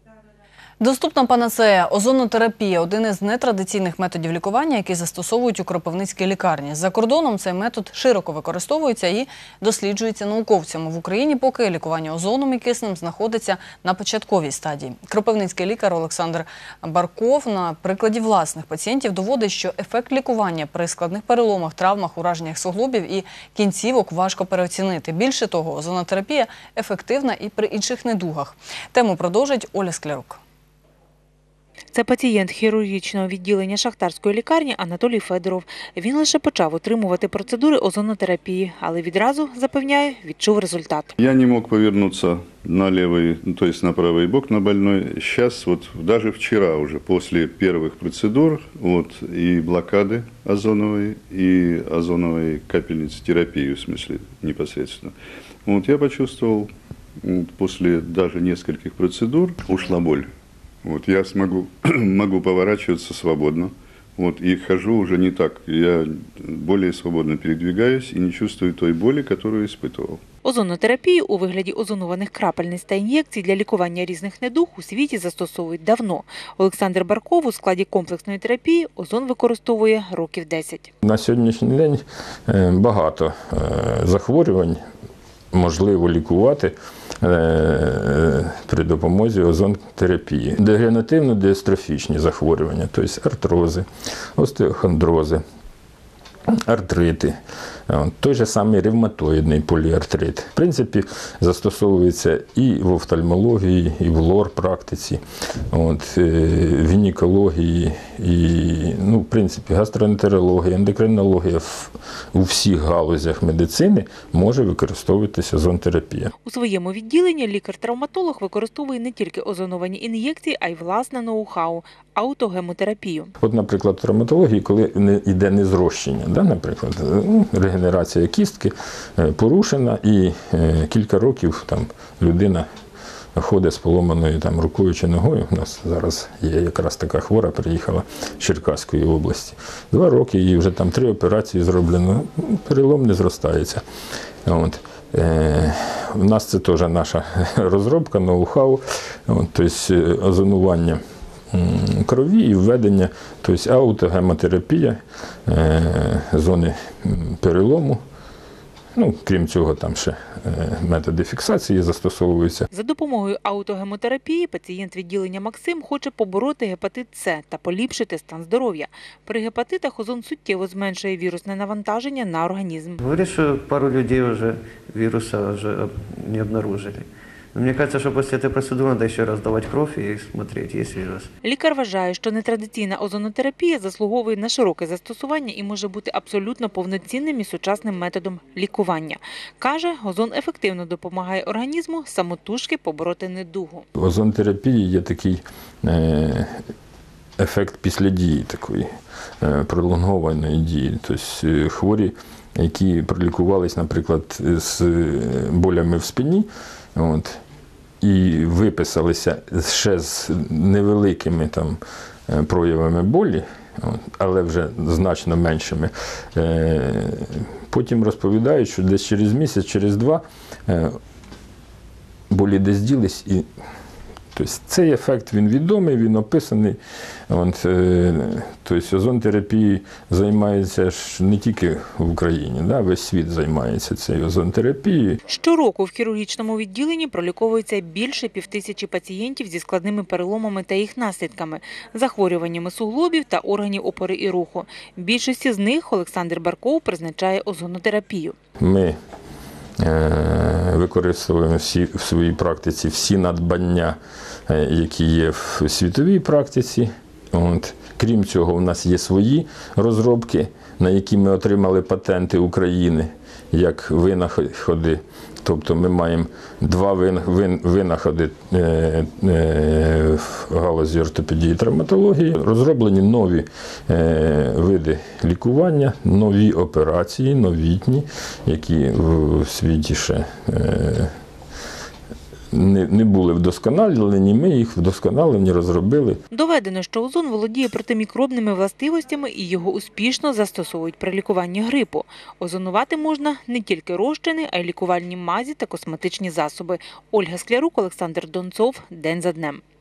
Доступна панацея – озонотерапія – один із нетрадиційних методів лікування, які застосовують у Кропивницькій лікарні. За кордоном цей метод широко використовується і досліджується науковцями. В Україні поки лікування озоном і киснем знаходиться на початковій стадії. Кропивницький лікар Олександр Барков на прикладі власних пацієнтів доводить, що ефект лікування при складних переломах, травмах, ураженнях суглобів і кінцівок важко переоцінити. Більше того, озонотерапія ефективна і при інших недугах. Тему продовжить Оля Склярук. Це пацієнт хірургічного відділення шахтарської лікарні Анатолій Федоров. Він лише почав отримувати процедури озонотерапії, але відразу, запевняє, відчув результат. Я не мог повернуться на левый, то есть на правый бок на больной. Сейчас, вот даже вчера уже, после первых процедур, вот, и блокады озоновой, и озоновой капельницы терапии, в смысле, непосредственно. Вот я почувствовал, после даже нескольких процедур ушла боль. Вот, я могу поворачиваться свободно, вот, и хожу уже не так. Я более свободно передвигаюсь и не чувствую той боли, которую испытывал. Озонотерапію у вигляді озонованих крапельниць та ін'єкцій для лікування різних недуг у світі застосовують давно. Олександр Барков у складі комплексної терапії озон використовує років 10. На сьогоднішній день багато захворювань можливо лікувати при допомозі озонотерапії. Дегенеративно-дистрофічні захворювання, тобто артрози, остеохондрози, артрити, той же самий ревматоїдний поліартрит. В принципі, застосовується і в офтальмології, і в лор-практиці, в гінекології, і, в принципі, гастроентерологія, ендокринологія. У всіх галузях медицини може використовуватися озонотерапія. У своєму відділенні лікар-травматолог використовує не тільки озоновані ін'єкції, а й власне ноу-хау – аутогемотерапію. От, наприклад, в травматології, коли йде незрощення, наприклад, регенерація кістки порушена і кілька років людина ходить з поломаною рукою чи ногою. У нас зараз є якраз така хвора, приїхала з Черкаської області. 2 роки, їй вже 3 операції зроблено, перелом не зростається. У нас це теж наша розробка, ноу-хау, тобто озонування крові і введення, тобто аутогемотерапія, зони перелому. Крім цього, там ще методи фіксації застосовуються. За допомогою аутогемотерапії пацієнт відділення «Максим» хоче побороти гепатит С та поліпшити стан здоров'я. При гепатитах озон суттєво зменшує вірусне навантаження на організм. Говорять, що пару людей вже віруса не обнаружили. Мені кажется, що після цієї процедури треба ще раз здавати кров і дивитися, є вірус. Лікар вважає, що нетрадиційна озонотерапія заслуговує на широке застосування і може бути абсолютно повноцінним і сучасним методом лікування. Каже, озон ефективно допомагає організму самотужки побороти недугу. В озонотерапії є такий ефект після дії, такої пролонгованої дії. Тобто хворі, які пролікувались, наприклад, з болями в спині, і виписалися ще з невеликими проявами болі, але вже значно меншими. Потім розповідають, що десь через місяць, через 2 болі десь ділись. Тобто цей ефект, він відомий, він описаний. Тобто озонотерапією займається ж не тільки в Україні, весь світ займається цією озонотерапією. Щороку в хірургічному відділенні проліковується більше 5000 пацієнтів зі складними переломами та їх наслідками, захворюваннями суглобів та органів опори і руху. Більшості з них Олександр Барков призначає озонотерапію. Ми використовуємо в своїй практиці всі надбання, які є в світовій практиці. Крім цього, у нас є свої розробки, на які ми отримали патенти України, як винаходи. Тобто ми маємо 2 винаходи в галузі ортопедії і травматології. Розроблені нові види лікування, нові операції, новітні, які в світі ще не були вдосконалені, ми їх вдосконалені, розробили. Доведено, що озон володіє протимікробними властивостями і його успішно застосовують при лікуванні грипу. Озонувати можна не тільки розчини, а й лікувальні мазі та косметичні засоби. Ольга Склярук, Олександр Донцов. День за днем.